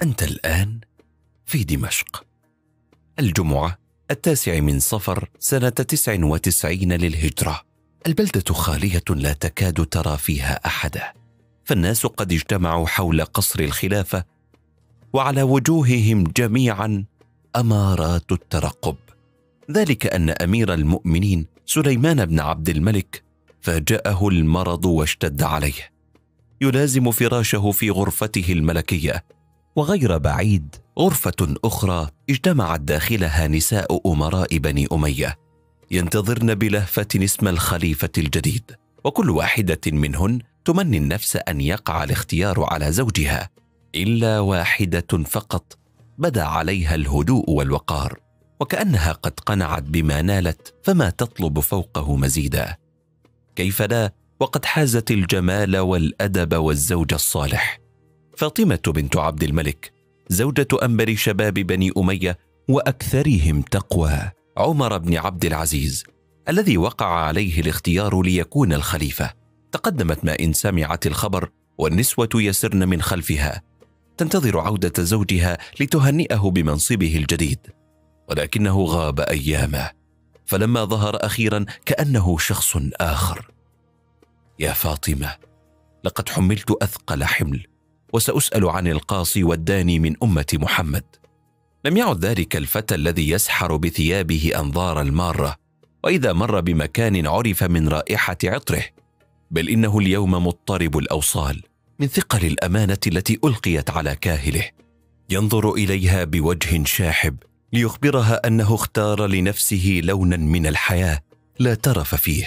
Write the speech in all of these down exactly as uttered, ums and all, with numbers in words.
أنت الآن في دمشق، الجمعة التاسع من صفر سنة تسع وتسعين للهجرة. البلدة خالية لا تكاد ترى فيها أحدا، فالناس قد اجتمعوا حول قصر الخلافة، وعلى وجوههم جميعا أمارات الترقب. ذلك أن أمير المؤمنين سليمان بن عبد الملك فاجأه المرض واشتد عليه، يلازم فراشه في غرفته الملكية، وغير بعيد غرفة أخرى اجتمعت داخلها نساء أمراء بني أمية ينتظرن بلهفة اسم الخليفة الجديد، وكل واحدة منهن تمني النفس أن يقع الاختيار على زوجها، إلا واحدة فقط بدا عليها الهدوء والوقار، وكأنها قد قنعت بما نالت فما تطلب فوقه مزيدا. كيف لا وقد حازت الجمال والأدب والزوج الصالح؟ فاطمة بنت عبد الملك زوجة أنبر شباب بني أمية وأكثرهم تقوى، عمر بن عبد العزيز الذي وقع عليه الاختيار ليكون الخليفة. تقدمت ما إن سمعت الخبر، والنسوة يسرن من خلفها تنتظر عودة زوجها لتهنئه بمنصبه الجديد، ولكنه غاب أيامه، فلما ظهر أخيرا كأنه شخص آخر. يا فاطمة، لقد حملت أثقل حمل، وسأسأل عن القاصي والداني من أمة محمد. لم يعد ذلك الفتى الذي يسحر بثيابه أنظار المارة، وإذا مر بمكان عرف من رائحة عطره، بل إنه اليوم مضطرب الأوصال من ثقل الأمانة التي ألقيت على كاهله. ينظر إليها بوجه شاحب ليخبرها أنه اختار لنفسه لونا من الحياة لا ترف فيه.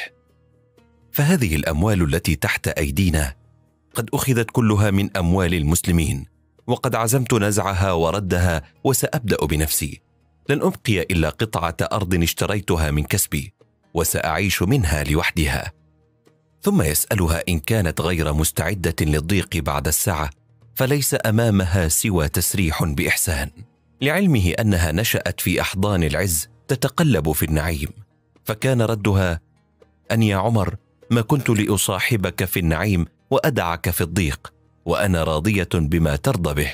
فهذه الأموال التي تحت أيدينا قد أخذت كلها من أموال المسلمين، وقد عزمت نزعها وردها، وسأبدأ بنفسي. لن أبقي إلا قطعة أرض اشتريتها من كسبي، وسأعيش منها لوحدها. ثم يسألها إن كانت غير مستعدة للضيق بعد الساعة، فليس أمامها سوى تسريح بإحسان، لعلمه أنها نشأت في أحضان العز تتقلب في النعيم. فكان ردها: أن يا عمر ما كنت لأصاحبك في النعيم وأدعك في الضيق، وأنا راضية بما ترضى به.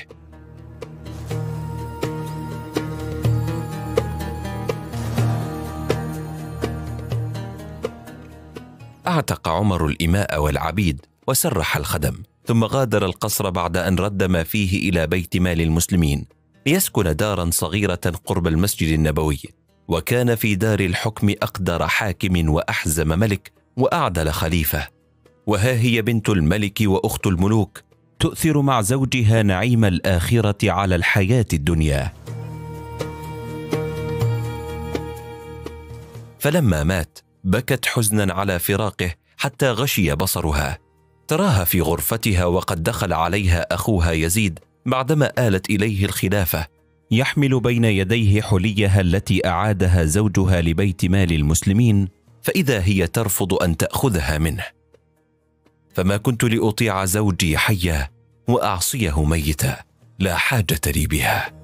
أعتق عمر الإماء والعبيد وسرح الخدم، ثم غادر القصر بعد أن رد ما فيه إلى بيت مال المسلمين ليسكن دارا صغيرة قرب المسجد النبوي. وكان في دار الحكم أقدر حاكم وأحزم ملك وأعدل خليفة، وها هي بنت الملك وأخت الملوك تؤثر مع زوجها نعيم الآخرة على الحياة الدنيا. فلما مات بكت حزنا على فراقه حتى غشي بصرها. تراها في غرفتها وقد دخل عليها أخوها يزيد بعدما آلت إليه الخلافة، يحمل بين يديه حليها التي أعادها زوجها لبيت مال المسلمين، فإذا هي ترفض أن تأخذها منه. فما كنت لأطيع زوجي حيا وأعصيه ميتا، لا حاجة لي بها.